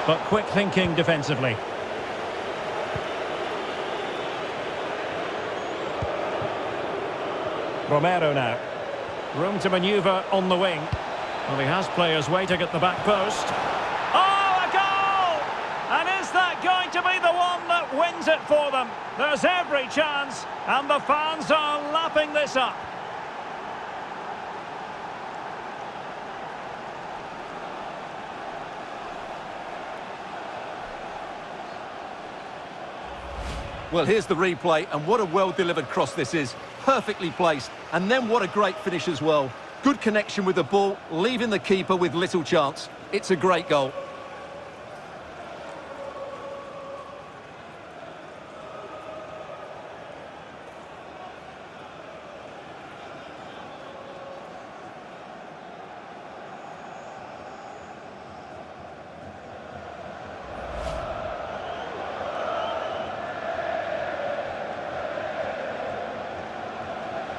but quick thinking defensively. Romero now. Room to manoeuvre on the wing. Well, he has players waiting at the back post. Oh, a goal! And is that going to be the one that wins it for them? There's every chance, and the fans are lapping this up. Well, here's the replay, and what a well-delivered cross this is. Perfectly placed, and then what a great finish as well. Good connection with the ball, leaving the keeper with little chance. It's a great goal.